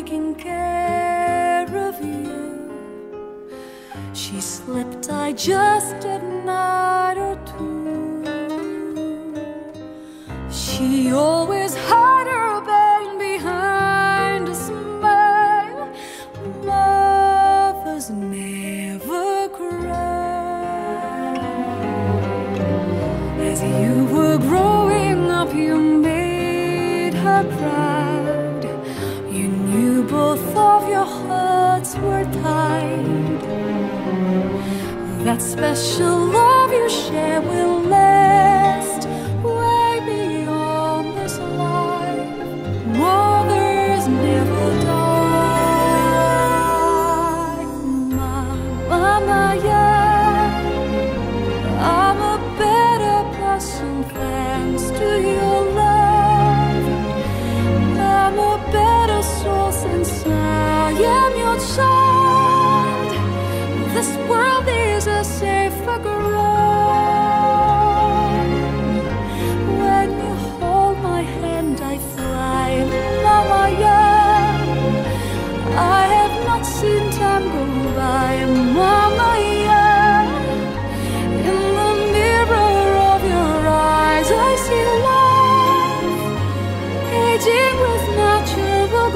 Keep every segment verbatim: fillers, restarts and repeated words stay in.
taking care of you. She slept, I just a night or two. She always had her pain behind a smile. Mothers never cry. As you were growing up, you made her proud. You knew both of your hearts were tied. That special love you share will last way beyond this life. Mothers never die. Mama, yeah, I'm a better person thanks to your love. I'm a better soul since I am your child. This world is a safer ground. When you hold my hand, I fly. Mama, yeah, I have not seen time go by. Mama, yeah, in the mirror of your eyes, I see life aging with natural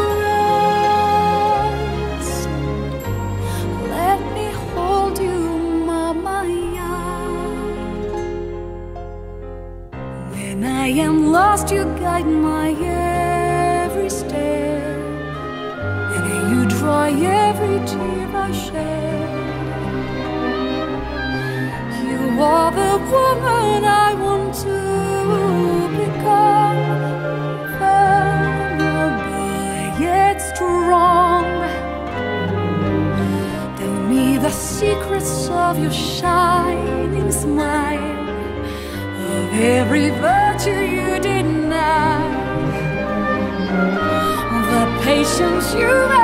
grace. Let me hold you, Mama, yeah. When I am lost, you guide my every step, and you dry every tear I shed. You are the woman I want to become, vulnerable yet strong. Tell me the secrets of your shining smile, of every virtue you deny, the patience you